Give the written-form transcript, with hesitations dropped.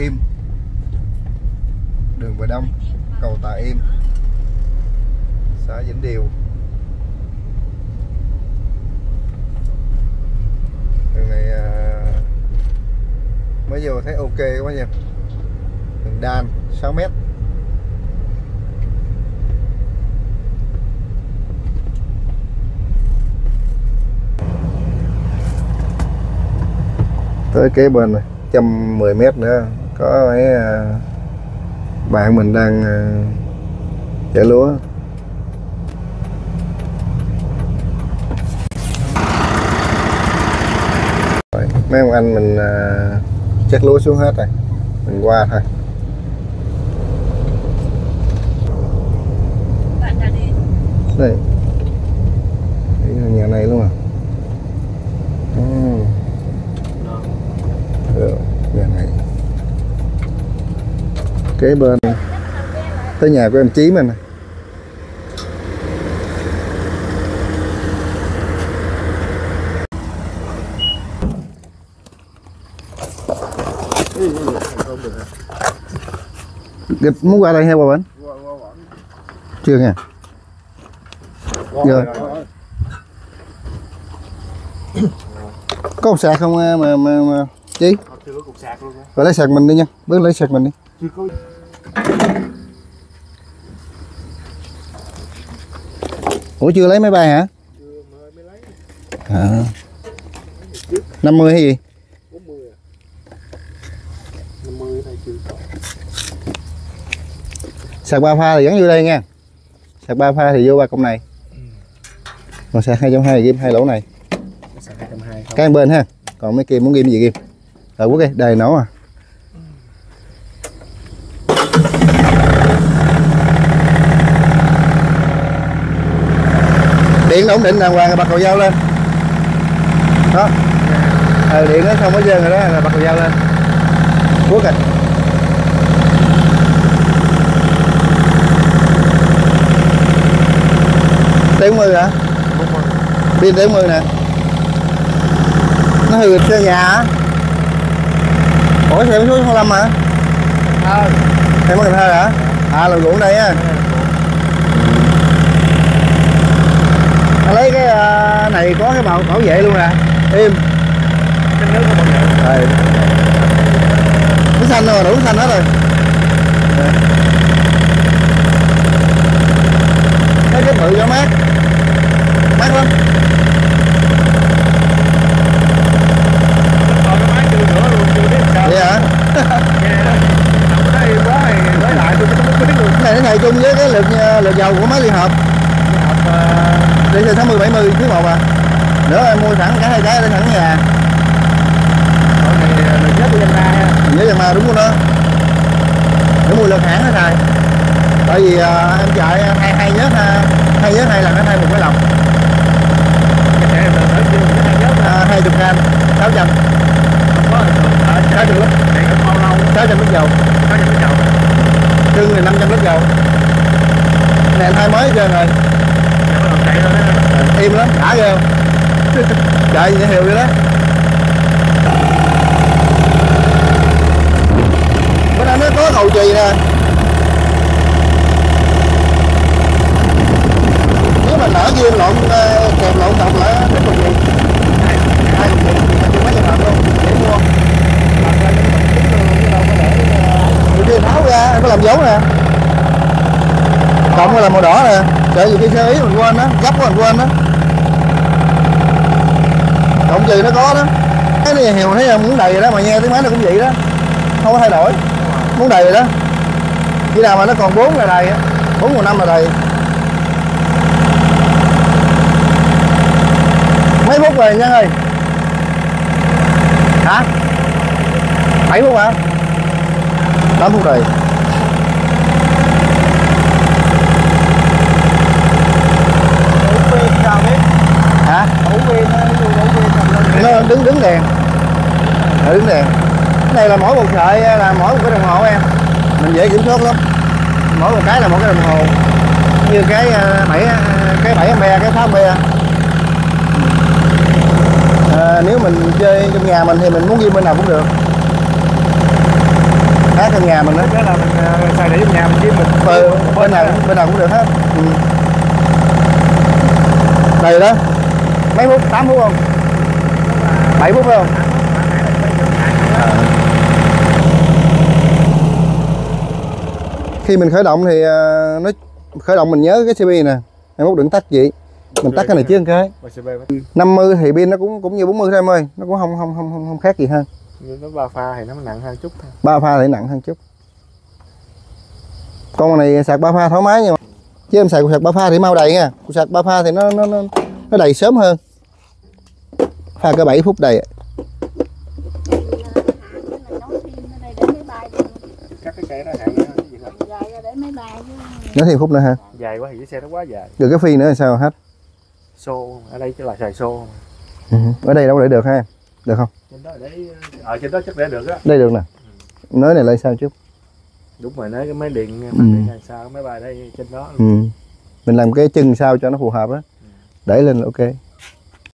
Im, đường Bờ Đông, cầu Tà Im, xã Vĩnh Điều. Đường này mới vô thấy ok quá nha. Đường đan 6 mét. Tới kế bên này 110 mét nữa có mấy bạn mình đang chạy lúa. Rồi, mấy ông anh mình chắc lúa xuống hết rồi, mình qua thôi. Đây, nhà này luôn à. Nhà này kế bên tới nhà của em Chí mình nè. Muốn qua đây hay qua bển? Chưa nha. Rồi. Có một sạc không mà Chí? Rồi lấy sạc mình đi nha, bước lấy sạc mình đi. Ủa chưa lấy máy bay hả? À. 50 hay gì? 50 này chưa. Sạc 3 pha thì gắn vô đây nha. Sạc 3 pha thì vô ba cổng này. Còn sạc 220 ghim hai lỗ này. Sạc 220 không? Cái bên ha. Còn mấy kia muốn ghim gì ghim. Rồi quốc đây, đầy nổ à. Điện ổn định đàng hoàng, bật cầu dao lên. Đó. Điện nó xong hết trơn rồi đó, là bật cầu dao lên. Quốc rồi. Tiếng 40 hả? Pin tiếng 40 nè. Nó hư xe nhà hả? Ủa xe số 25 hả? Em có Cần Thơ hả? À là ruộng đây á. Lấy cái này có cái bảo vệ luôn nè. Im. Cái nước có bảo vệ. Rồi. Nước xanh rồi, đủ xanh hết rồi. Thấy cái bự cho mát. Mát lắm. Vậy hả? Cái này nó xài chung với cái lượt dầu của máy liên hợp. DC 60 70 thứ 1 à. Nữa em mua sẵn cả hai cái để sẵn nhà. Lượt nhớ của Dân Ma ha. Nhớ Dân Ma đúng của nó. Để mua lượt hãng nó xài. Tại vì em chạy hai nhớt hai lần nó thay một cái lồng. 20 gram 600. Không có ở 600 lít. Này có bao lâu? 600 lít dầu. 600 lít dầu. Trưng thì 500 lít dầu. Này thay mới trơn rồi. Chạy rồi đó. Im lắm, đã ghê không? Chạy như hiệu vậy đó. Bữa nay nó có cầu chì nè. Nếu mà nở kia lộn kèm lộn đồng lại cái cầu chì. Hai cầu chì, mấy trăm đồng luôn, để mua. Người kia tháo ra, em có làm dấu nè. Cộng là màu đỏ nè. Trời nhiều khi sơ ý mình quên đó, gấp của mình quên đó. Cộng chì nó có đó. Cái này hiểu thấy muốn đầy rồi đó, mà nghe tiếng máy nó cũng vậy đó. Không có thay đổi. Muốn đầy rồi đó. Khi nào mà nó còn 4 là đầy á, 4 còn 5 là đầy. Mấy phút rồi Nhân ơi? Hả? 7 phút hả? 8 phút rồi. Hả? Nó đứng đèn. Đứng đèn. Cái này là mỗi một sợi là mỗi một cái đồng hồ em. Mình dễ kiểm soát lắm. Mỗi một cái là một cái đồng hồ. Như cái 7 ampe, cái 6 ampe. Nếu mình chơi trong nhà mình thì mình muốn ghi bên nào cũng được. khác hơn nhà mình đó. Cái là mình xài để trong nhà mình chứ mình Bên nào cũng được hết. Đầy đó. Mấy phút? 8 phút không? 7 phút phải không? Khi mình khởi động thì nó khởi động mình nhớ cái CP nè. Em mốt đừng tắt vậy. Mình tắt cái này trước cái. 50 thì pin nó cũng như 40 thôi em ơi, nó cũng không khác gì hơn. Nó 3 pha thì nó nặng hơn chút thôi. 3 pha thì nặng hơn chút. Con này sạc 3 pha thoải mái nhưng mà chứ em xài cục sạc 3 pha thì mau đầy nha. Cục sạc 3 pha thì nó đầy sớm hơn. Pha cỡ 7 phút đầy. Cắt cái cây đó hạn nữa gì không? Nói thêm phút nữa hả? Dài quá thì cái xe nó quá dài. Được cái phi nữa là sao hết? Xô ở đây chứ là xài xô. Ở đây đâu để được ha? Được không? Trên đó để ở trên đó chắc để được á. Đây được nè. Nói này lại sao chút? Đúng rồi, nói cái máy điện hay sao máy bay đây trên đó. Mình làm cái chân sao cho nó phù hợp á. Đẩy lên là ok.